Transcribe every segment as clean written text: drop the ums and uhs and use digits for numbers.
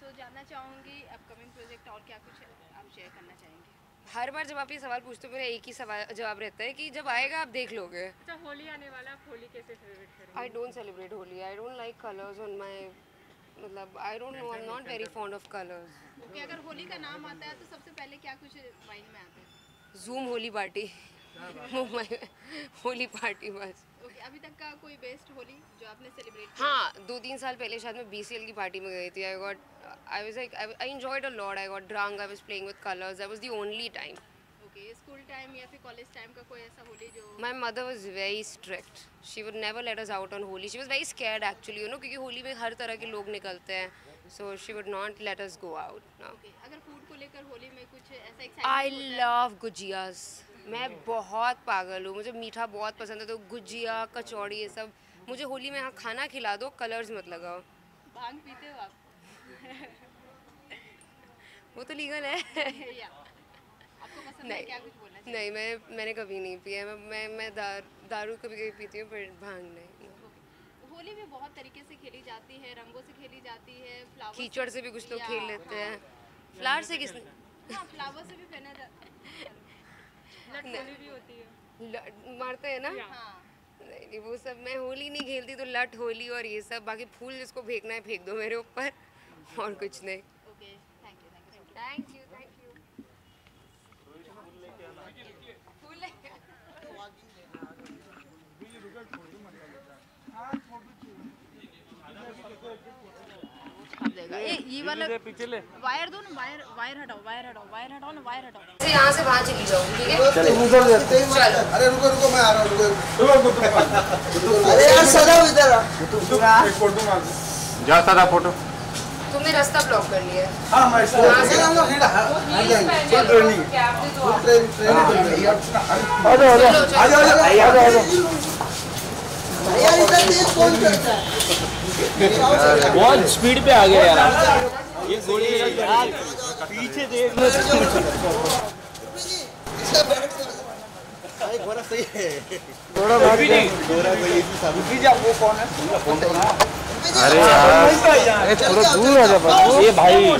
तो जानना चाहूँगी अपकमिंग प्रोजेक्ट और क्या कुछ आप शेयर करना चाहेंगे? हर बार जब आप ये सवाल पूछते हो मेरा एक ही सवाल जवाब रहता है कि जब आएगा आप देख लोगे। अच्छा, होली आने वाला, आप होली कैसे सेलिब्रेट करेंगे? I don't celebrate Holi, I don't like colours on my, मतलब I don't know, I am not very fond of colours. Okay, अगर होली का नाम आता है तो सबसे पहले क्या कुछ माइंड में आता है? Zoom Holi party Holi party बस। ओके, अभी तक का कोई बेस्ट होली जो आपने सेलिब्रेट किया? हाँ, 2-3 साल पहले शायद मैं BCL की पार्टी में गई थी। I was like I enjoyed a lot, I got drunk, I was playing with colours, that was the only time. Okay, school time या फिर कॉलेज टाइम का कोई ऐसा होली जो? My mother was very strict. She would never let us out on Holi. She was very scared actually, you know, क्योंकि होली में हर तरह के लोग निकलते हैं. So she would not let us go out. No. Okay, अगर फूड को लेकर होली में कुछ ऐसा I एक्साइटमेंट होता है? love गुजियास. मैं बहुत पागल हूँ, मुझे मीठा बहुत पसंद है, तो गुजिया, कचौड़ी, ये सब मुझे होली में यहाँ खाना खिला दो, कलर्स मत लगाओ. भांग पीते हो आप? वो तो लीगल है. या आपको पसंद है? नहीं. क्या कुछ बोलना चाहिए? नहीं, मैंने कभी नहीं पिया. मैं दारू कभी पीती हूँ, पर भांग नहीं. होली में बहुत तरीके से खेली जाती है, रंगों से खेली जाती है, फ्लावर कीचड़ से भी कुछ लोग खेल लेते हाँ, हैं. फ्लावर से किसने? हाँ, फ्लावर से भी पहना जाता है। लट होली भी होती है। मारते हैं ना. हाँ, नहीं, वो सब मैं होली नहीं खेलती, तो लट होली और ये सब, बाकी फूल जिसको फेंकना है फेंक दो मेरे ऊपर, और कुछ नहीं. Okay, thank you so much. Thank you. फूल लेके ये वाला पीछे ले, वायर दो ना, वायर हटाओ ना, वायर हटाओ। यहाँ से वहाँ चली जाओ, ठीक है? चलो। अरे रुको मैं आ रहा हूँ, रुको। अरे यार सदा इधर आ। एक फोटो मार दो। जा सदा फोटो। तुमने रास्ता ब्लॉक कर लिया है. हाँ मैं इसको हम लोग हिट आ ट्रेनिंग आ जाओ यार इधर देख कौन करता है. बहुत स्पीड पे आ गया यार. ये गोली पीछे देख. घोड़ा सही है. थोड़ा भाग नहीं. वो कौन है? फोटो ना. अरे यार थोड़ा दूर आ जा. ये भाई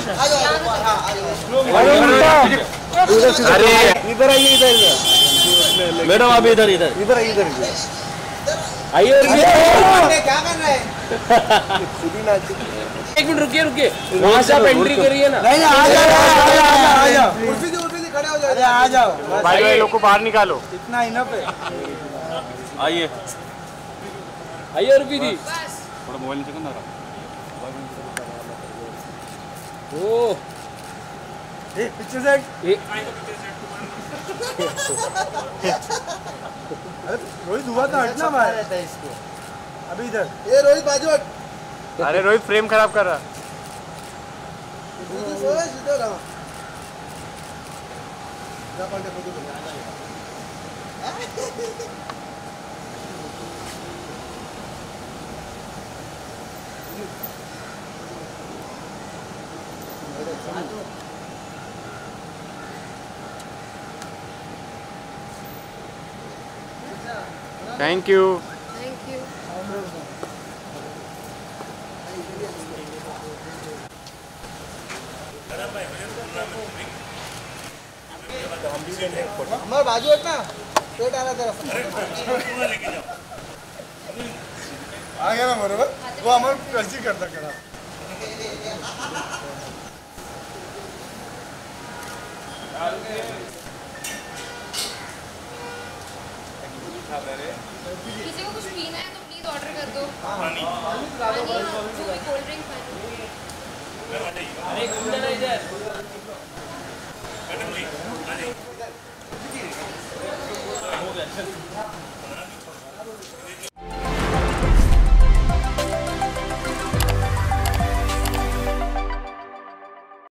अरे इधर आइए, इधर मैडम आप इधर आइए. क्या कर रहे हैं? एक मिनट रुकिए. वहाँ से आप एंट्री करिए ना. नहीं आ जाओ. कुर्सी से खड़े हो जाओ. अरे आ जाओ भाई लोग को बाहर निकालो. इतना इनफ है. आइए रुकी थी. थोड़ा मोबाइल से करना रहा. ओ पीछे से. अरे रोहित हुआ तो हटना भाई. अभी इधर ये रोहित बाजू हट. अरे रोहित फ्रेम खराब कर रहा. Thank you. हमारे बाजू हट ना. पेट आ रहा तरफ आ गया ना बरोबर. वो हमारे कैसी करता करा. किसी को कुछ पीना है तो प्लीज ऑर्डर कर दो. पानी कोल्ड ड्रिंक. अरे इधर हो गया.